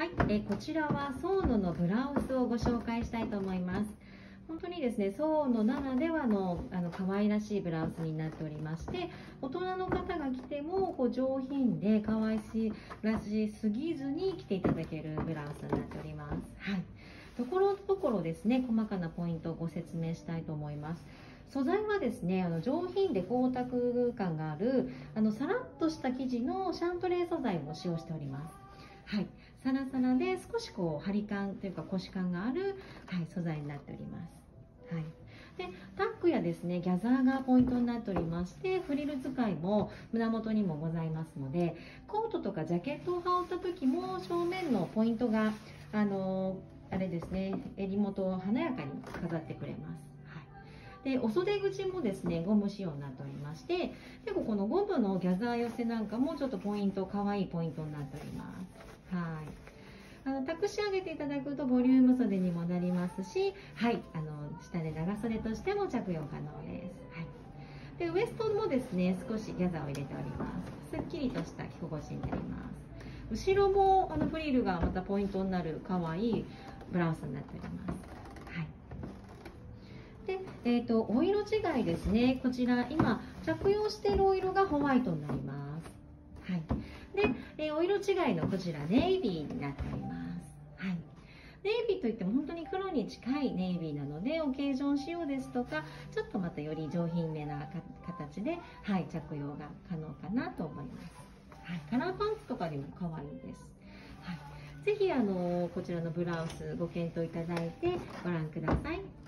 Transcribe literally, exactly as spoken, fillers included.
はい、えこちらはソーノのブラウスをご紹介したいと思います。本当にですね、ソーノならではのあの可愛らしいブラウスになっておりまして、大人の方が着てもこう上品で可愛らしすぎずに着ていただけるブラウスになっております。はい、ところどころですね、細かなポイントをご説明したいと思います。素材はですね、あの上品で光沢感があるあのさらっとした生地のシャントレー素材を使用しております。はい、サラサラで少しこう張り感というかコシ感がある、はい、素材になっております。はい、でタックやですねギャザーがポイントになっておりまして、フリル使いも胸元にもございますので、コートとかジャケットを羽織った時も正面のポイントがあのあれですね、襟元を華やかに飾ってくれます。でお袖口もですねゴム仕様になっておりまして、結構このゴムのギャザー寄せなんかもちょっとポイント、可愛いポイントになっております。はい、あの託し上げていただくとボリューム袖にもなりますし、はい、あの下で長袖としても着用可能です。はい、でウエストもですね少しギャザーを入れております。すっきりとした着心地になります。後ろもあのフリルがまたポイントになる可愛いブラウスになっております。でえー、とお色違いですね、こちら今着用しているお色がホワイトになります。はい、で、えー、お色違いのこちらネイビーになっております。はい、ネイビーといっても本当に黒に近いネイビーなので、オケージョン仕様ですとかちょっとまたより上品めな形で、はい、着用が可能かなと思います。はい、カラーパンツとかでも可愛いです。はい、ぜひあのこちらのブラウスご検討いただいてご覧ください。